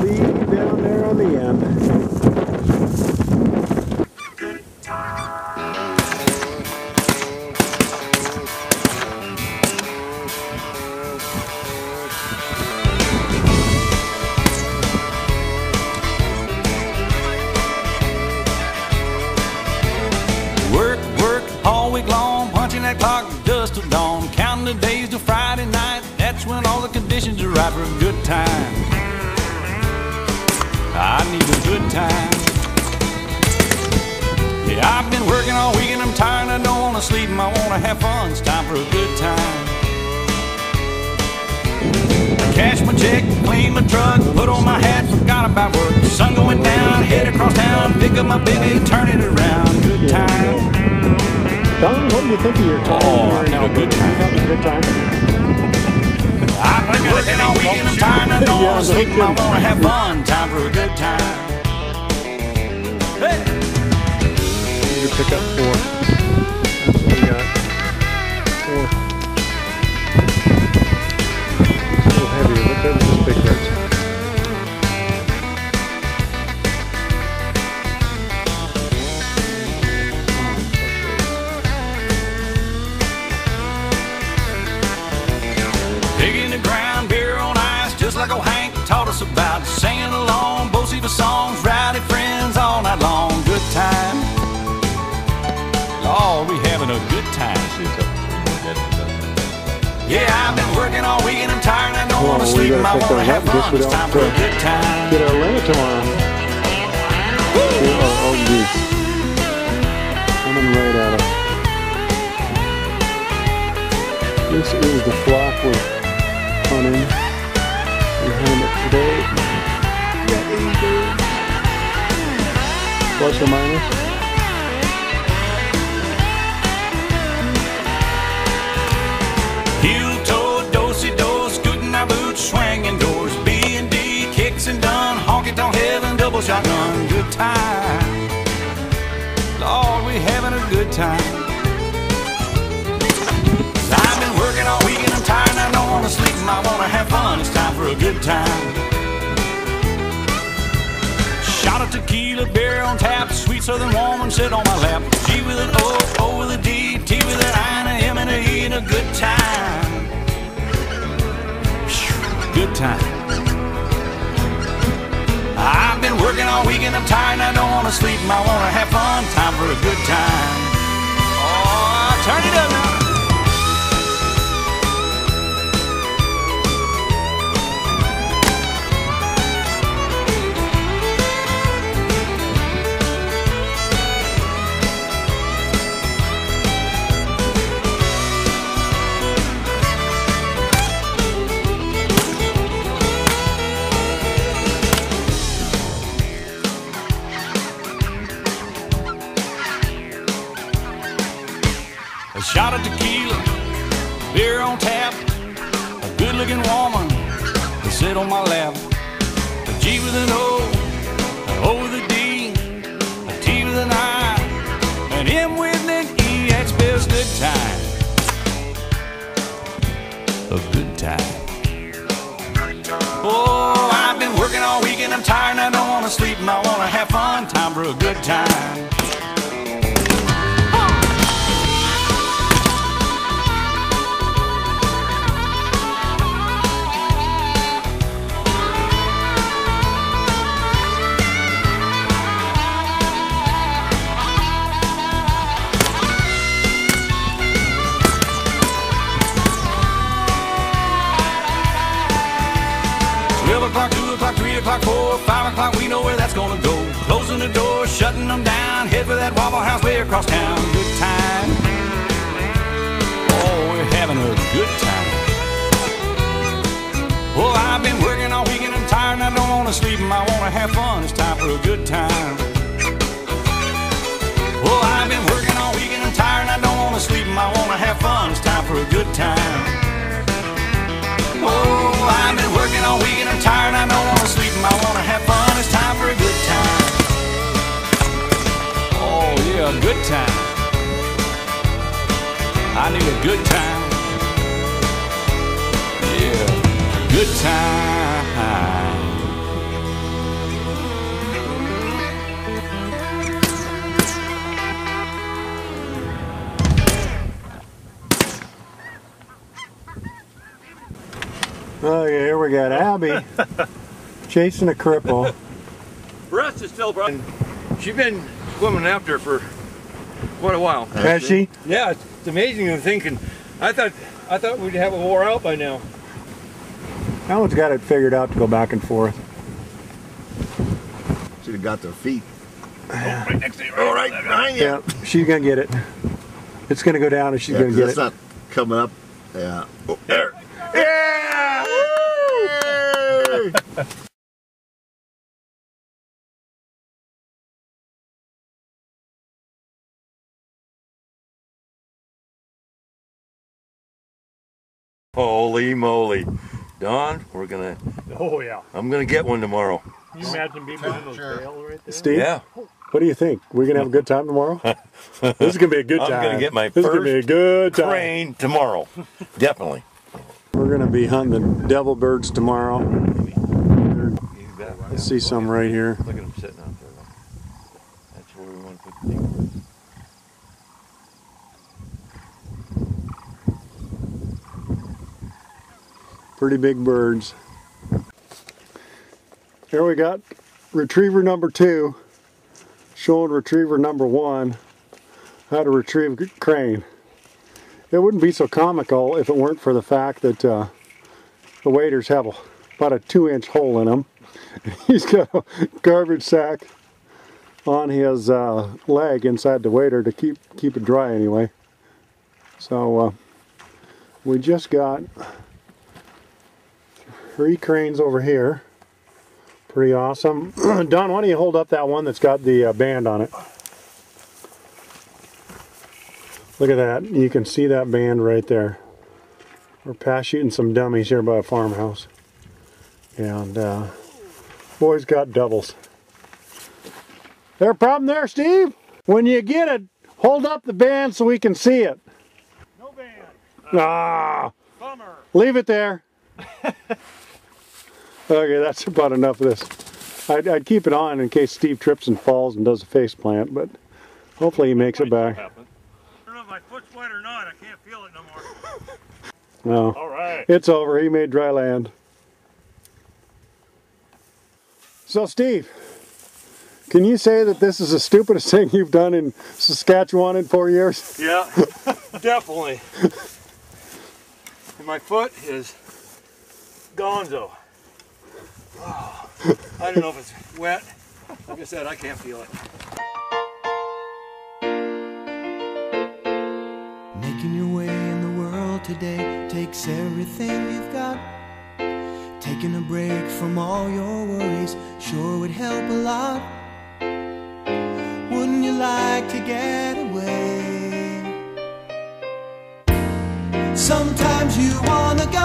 Z down there on the end. Work, work all week long, punching that clock just till dawn, counting the days till Friday night. That's when all the conditions are right for a good time. I need a good time. Yeah, I've been working all week and I'm tired. I don't want to sleep and I want to have fun. It's time for a good time. Cash my check, clean my truck, put on my hat, forgot about work. Sun going down, head across town, pick up my baby, turn it around. Good time. Don, what do you think of your time? Oh, now a good time. Having a good time. I've been working all week and I'm tired. I don't want to sleep and I want to have fun. Time for a good time. Hey! You pick up 4. That's what we got. 4. A little heavier. Look at this big bird. Digging the ground, beer on ice, just like old Hank taught us about. Singing along, both the songs, rowdy friends all night long. Good time. Lord, we having a good time. Yeah, I've been working all week and I'm tired and I don't want to sleep and I want to have fun. It's time for a good time. Get our limit tomorrow. Oh, Goose. Coming right at us. This is the flock we're hunting. Behind it today. We got 80 birds. Plus or minus. Heel toe, do-si-do, scooting our boots, swinging doors. B&D, kicks and done, honky-tonk heaven, double shotgun. Good time. Lord, we having a good time. I've been working all week and I'm tired and I don't want to sleep and I want to have fun. It's time for a good time. Shot of tequila, beer on tap, sweet southern woman sit on my lap. G with an O, O with a D, T with an I and a M and a E and a good time. Good time. I've been working all week and I'm tired and I don't want to sleep and I want to have fun. Time for a good time. Oh, turn it up now. A shot of tequila, beer on tap, a good-looking woman to sit on my lap. A G with an O, an O with a D, a T with an I, an M with an E. That spells good time. A good time. Oh, I've been working all week and I'm tired and I don't want to sleep and I want to have fun. Time for a good time. 12 o'clock, 2 o'clock, 3 o'clock, 4, 5 o'clock, we know where that's gonna go. Closing the door, shutting them down, head for that Waffle House way across town. Good time. Oh, we're having a good time. Well, I've been working all week and I'm tired and I don't wanna sleep and I wanna have fun. It's time for a good time. Well, I've been working all week and I'm tired and I don't wanna sleep and I wanna have fun. It's time for a good time. Oh, I've been working all week and I'm tired and I don't wanna sleep and I wanna have fun. It's time for a good time. Oh yeah, a good time. I need a good time. Yeah, good time. Oh yeah, here we got Abby chasing a cripple. Breast is still broken. She's been swimming after for quite a while. Has she? Yeah, it's amazing to think. And I thought we'd have it wore out by now. That one's got it figured out to go back and forth. Should have got their feet. Oh, right next to you. All right behind you. Yeah, she's gonna get it. It's gonna go down and she's gonna get It's it. not coming up. Yeah. Oh, there. Yeah! Woo! Holy moly. Don, Oh yeah. I'm gonna get one tomorrow. Can you imagine being behind those bales right there? Steve? Yeah. What do you think? We're gonna have a good time tomorrow? This is gonna be a good time. I'm gonna get my This is gonna be a good time. crane tomorrow. Definitely. We're gonna be hunting the devil birds tomorrow. Let's see some right here. Look at them sitting out there. That's where we want to put the thing. Pretty big birds. Here we got retriever number 2 showing retriever number 1 how to retrieve a crane. It wouldn't be so comical if it weren't for the fact that the waders have about a 2-inch hole in them. He's got a garbage sack on his leg inside the wader to keep it dry anyway. So we just got 3 cranes over here. Pretty awesome. Don, why don't you hold up that one that's got the band on it? Look at that. You can see that band right there. We're past shooting some dummies here by a farmhouse. And boys got doubles. There a problem there, Steve? When you get it, hold up the band so we can see it. No band. Ah! Bummer. Leave it there. Okay, that's about enough of this. I'd keep it on in case Steve trips and falls and does a face plant, but hopefully he makes it back. I don't know if my foot's wet or not. I can't feel it no more. No. All right. It's over. He made dry land. So, Steve, can you say that this is the stupidest thing you've done in Saskatchewan in 4 years? Yeah, definitely. And my foot is gonzo. Oh, I don't know if it's wet. Like I said, I can't feel it. Making your way in the world today takes everything you've got. Taking a break from all your worries sure would help a lot. Wouldn't you like to get away? Sometimes you wanna go